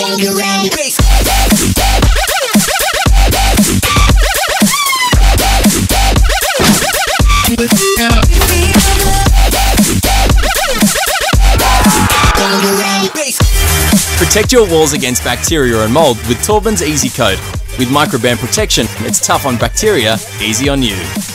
Protect your walls against bacteria and mold with Taubman's Easy Coat. With microban protection, it's tough on bacteria, easy on you.